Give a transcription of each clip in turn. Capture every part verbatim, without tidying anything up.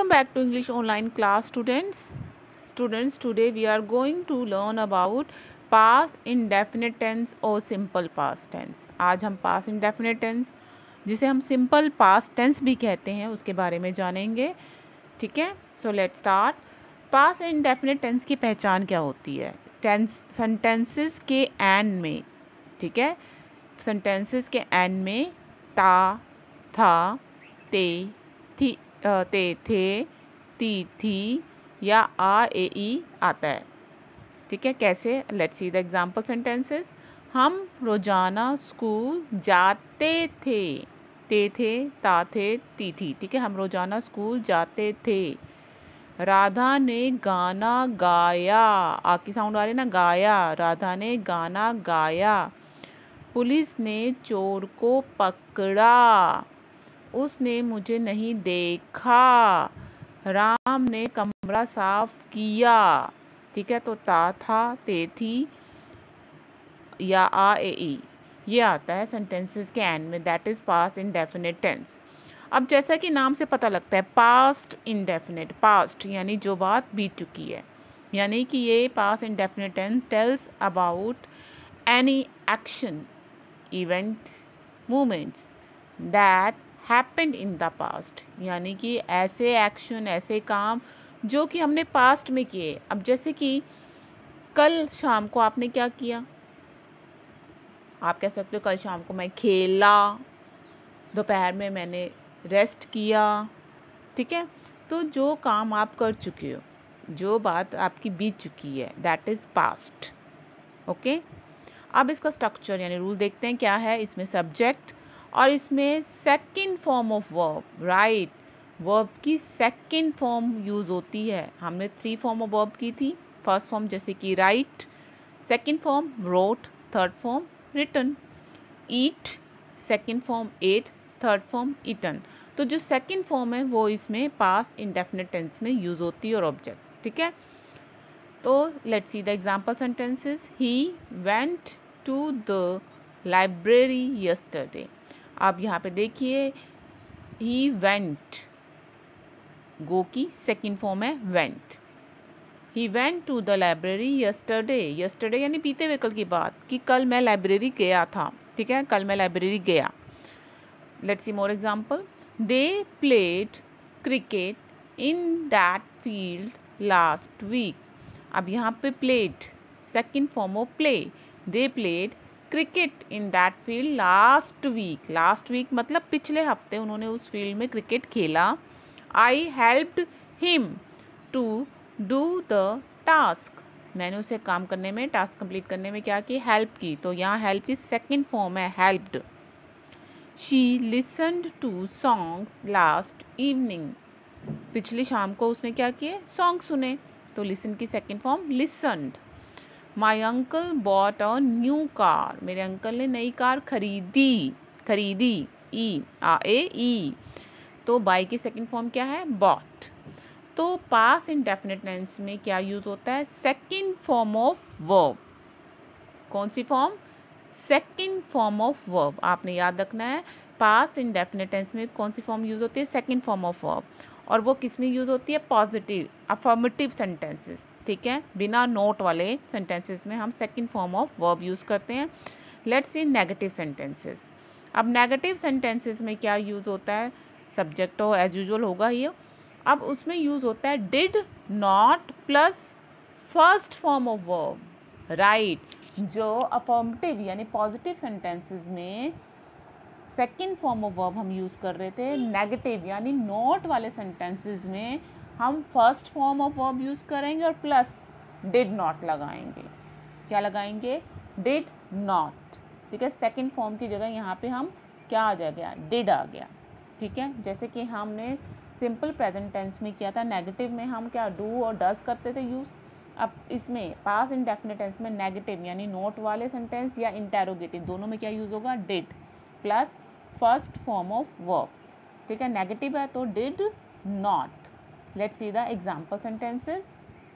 Welcome back to English online class, students. Students, today we are going to learn about past indefinite tense और simple past tense. आज हम past indefinite tense, जिसे हम simple past tense भी कहते हैं, उसके बारे में जानेंगे. ठीक है, so let's start. past indefinite tense की पहचान क्या होती है? tense sentences के end में, ठीक है, sentences के end में ता, था, ते, थी, ते थे, ती थी या आ ए ई आता है. ठीक है, कैसे? Let's see the example sentences. हम रोजाना स्कूल जाते थे. ते थे, ता थे, ती थी. ठीक है, हम रोजाना स्कूल जाते थे. राधा ने गाना गाया. आ की साउंड आ रही है ना, गाया. राधा ने गाना गाया. पुलिस ने चोर को पकड़ा. उसने मुझे नहीं देखा. राम ने कमरा साफ किया. ठीक है, तो ता, था, ते, थी या आ ए ई ये आता है सेंटेंसेस के एंड में. That is past indefinite tense. अब जैसा कि नाम से पता लगता है, पास्ट इंडेफिनिट, पास्ट यानी जो बात बीत चुकी है, यानी कि ये past indefinite tense tells about any action, event, movements that happened in the past, यानी कि ऐसे एक्शन, ऐसे काम जो कि हमने पास्ट में किए. अब जैसे कि कल शाम को आपने क्या किया, आप कह सकते हो कल शाम को मैं खेला, दोपहर में मैंने रेस्ट किया. ठीक है, तो जो काम आप कर चुके हो, जो बात आपकी बीत चुकी है, दैट इज़ पास्ट. ओके, अब इसका स्ट्रक्चर यानी रूल देखते हैं क्या है. इसमें सब्जेक्ट और इसमें second form of verb, right. Verb की सेकंड फॉर्म यूज़ होती है. हमने थ्री फॉर्म ऑफ वर्ब की थी. फर्स्ट फॉर्म जैसे कि write, second form wrote, third form written. Eat, second form ate, third form eaten. तो जो सेकंड फॉर्म है वो इसमें पास्ट इंडेफिनिट टेंस में यूज़ होती है और ऑब्जेक्ट. ठीक है, तो let's see the example sentences. He went to the library yesterday. आप यहाँ पे देखिए, ही वेंट, गो की सेकेंड फॉर्म है went. He went to the library yesterday. Yesterday यानी बीते हुए कल की बात, कि कल मैं लाइब्रेरी गया था. ठीक है, कल मैं लाइब्रेरी गया. Let's see more example. They played cricket in that field last week. अब यहाँ पे played second form of play. They played cricket in that field last week. Last week मतलब पिछले हफ्ते उन्होंने उस फील्ड में क्रिकेट खेला. I helped him to do the task. मैंने उसे काम करने में, टास्क कंप्लीट करने में क्या की, हेल्प की. तो यहाँ हेल्प की सेकेंड फॉर्म है helped. She listened to songs last evening. पिछली शाम को उसने क्या किए, सॉन्ग सुने. तो लिसन की second form listened. My uncle bought a new car. मेरे अंकल ने नई कार खरीदी. खरीदी, ई आ ए ई. तो बाई की सेकेंड फॉर्म क्या है, बॉट. तो पास्ट इंडेफिनिट टेंस में क्या यूज़ होता है, सेकेंड फॉर्म ऑफ वर्ब. कौन सी form, second form of verb. आपने याद रखना है, पास्ट इंडेफिनिट टेंस में कौन सी फॉर्म यूज़ होती है, सेकेंड फॉर्म ऑफ वर्ब. और वो किस में यूज़ होती है, पॉजिटिव अफर्मेटिव सेंटेंसेस. ठीक है, बिना नोट वाले सेंटेंसेस में हम second form of verb use करते हैं. Let's see negative sentences. अब नेगेटिव सेंटेंसेस में क्या यूज़ होता है, सब्जेक्ट तो एज यूजुअल होगा ही. अब उसमें यूज़ होता है did not plus first form of verb, right. जो अफर्मेटिव यानी पॉजिटिव सेंटेंसेस में सेकेंड फॉर्म ऑफ वर्ब हम यूज़ कर रहे थे, नेगेटिव यानी नॉट वाले सेंटेंसेस में हम first form of verb use करेंगे और प्लस डिड नॉट लगाएंगे. क्या लगाएंगे, डिड नॉट. ठीक है, सेकंड फॉर्म की जगह यहाँ पे हम क्या आ जाएगा, डिड आ गया. ठीक है, जैसे कि हमने सिंपल प्रेजेंट टेंस में किया था, नेगेटिव में हम क्या डू और डज करते थे यूज़. अब इसमें पास्ट इंडेफिनिट टेंस में नेगेटिव यानी नोट वाले सेंटेंस या इंटेरोगेटिव दोनों में क्या यूज़ होगा, did plus first form of verb. ठीक है, नेगेटिव है तो did not. Let's see the example sentences.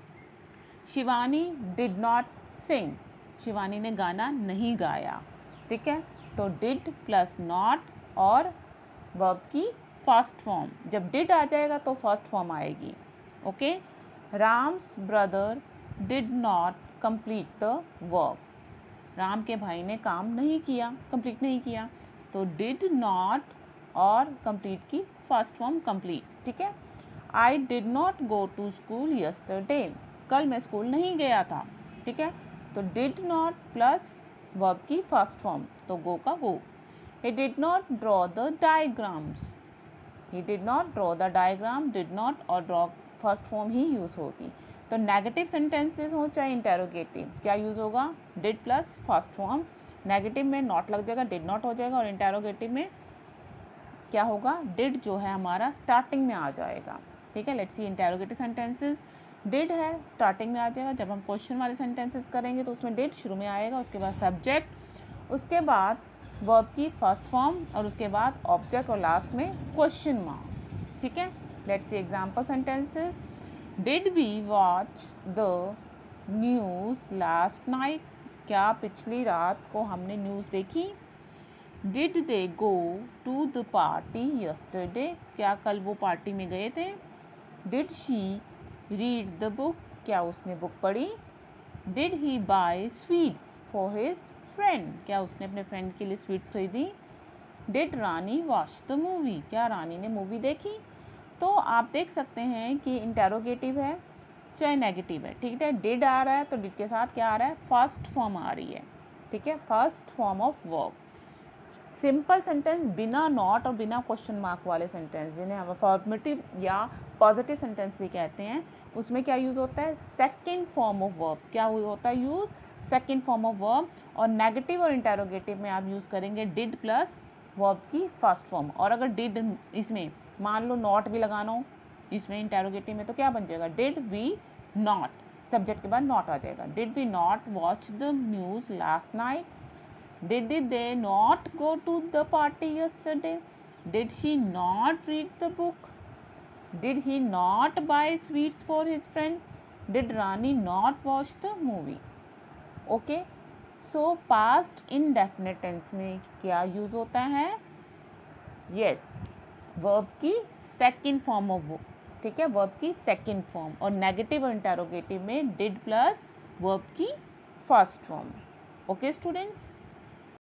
Shivani did not sing. Shivani ने गाना नहीं गाया. ठीक है, तो डिड प्लस नॉट और वर्ब की फर्स्ट फॉर्म, जब डिड आ जाएगा तो फर्स्ट फॉर्म आएगी। Okay, Ram's brother did not complete the work, Ram के भाई ने काम नहीं किया, कंप्लीट नहीं किया, तो डिड नॉट और कंप्लीट की फर्स्ट फॉर्म कंप्लीट। ठीक है, I did not go to school yesterday, कल मैं स्कूल नहीं गया था। ठीक है, तो डिड नॉट प्लस वर्ब की फर्स्ट फॉर्म, तो गो का go. He did not draw the diagrams, he did not draw the diagram, did not और ड्रॉ फर्स्ट फॉर्म ही यूज़ होगी। तो नेगेटिव सेंटेंसेस हो चाहे इंटेरोगेटिव, क्या यूज़ होगा, did plus first form. Negative में नॉट लग जाएगा, डिड नॉट हो जाएगा, और इंटेरोगेटिव में क्या होगा, डिड जो है हमारा स्टार्टिंग में आ जाएगा। ठीक है, let's see interrogative sentences. Did है स्टार्टिंग में आ जाएगा, जब हम क्वेश्चन वाले सेंटेंसेस करेंगे तो उसमें डिड शुरू में आएगा, उसके बाद सब्जेक्ट, उसके बाद वर्ब की फर्स्ट फॉर्म, और उसके बाद ऑब्जेक्ट, और लास्ट में क्वेश्चन मार्क। ठीक है, let's see example sentences. Did we watch the news last night, क्या पिछली रात को हमने न्यूज़ देखी। Did they go to the party yesterday, क्या कल वो पार्टी में गए थे। Did she read the book, क्या उसने बुक पढ़ी। Did he buy sweets for his friend, क्या उसने अपने फ्रेंड के लिए स्वीट्स खरीदी। Did Rani watch the movie, क्या रानी ने मूवी देखी। तो आप देख सकते हैं कि इंटेरोगेटिव है चाहे नेगेटिव है। ठीक है, डिड आ रहा है तो डिड के साथ क्या आ रहा है, फर्स्ट फॉर्म आ रही है। ठीक है, first form of verb. Simple sentence बिना नॉट और बिना क्वेश्चन मार्क वाले सेंटेंस, जिन्हें हम अफर्मेटिव या पॉजिटिव सेंटेंस भी कहते हैं, उसमें क्या यूज़ होता है, सेकंड फॉर्म ऑफ वर्ब। क्या होता है use, second form of verb. और नेगेटिव और इंटेरोगेटिव में आप यूज़ करेंगे डिड प्लस वर्ब की फर्स्ट फॉर्म। और अगर डिड इसमें मान लो नॉट भी लगाना हो इसमें इंटेरोगेटिव में, तो क्या बन जाएगा, डिड वी नॉट, सब्जेक्ट के बाद नॉट आ जाएगा। Did we not watch the news last night, Did they not go to the party yesterday? Did she not read the book? Did he not buy sweets for his friend? Did Rani not watch the movie? Okay, so past indefinite tense में क्या use होता है, yes, verb की second form of verb। ठीक है, verb की second form, और negative और interrogative में did plus verb की first form। Okay students,